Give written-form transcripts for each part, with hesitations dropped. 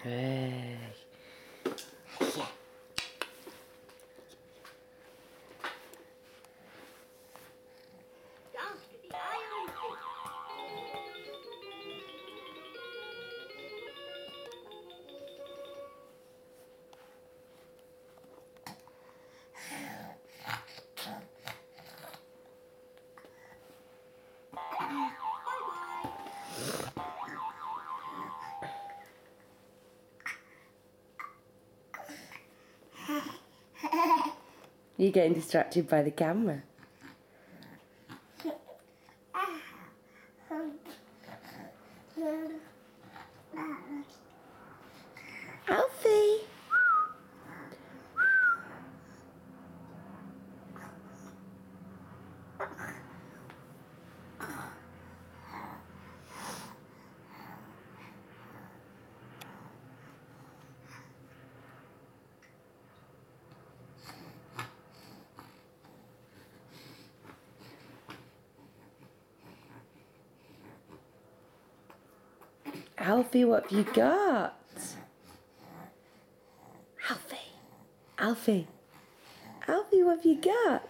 Hey. You're getting distracted by the camera. Alfie! Alfie, what have you got? Alfie! Alfie! Alfie, what have you got?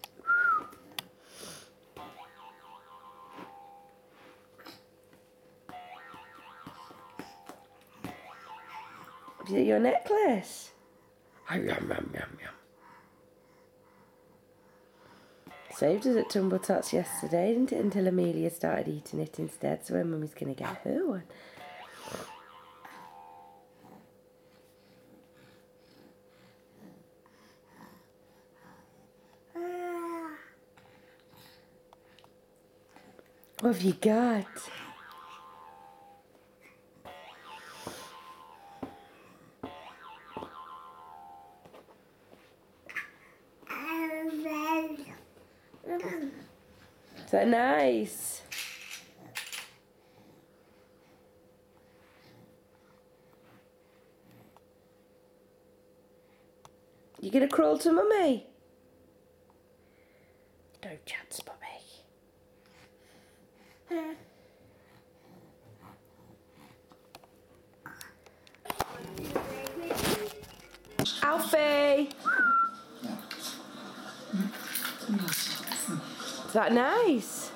Is it your necklace? Yum, yum, yum, yum. Saved us at Tumble Tots yesterday, didn't it? Until Amelia started eating it instead, so her mummy's going to get her one. What have you got? Is that nice? You gonna crawl to mummy? No chance, mummy. Alfie! Is that nice?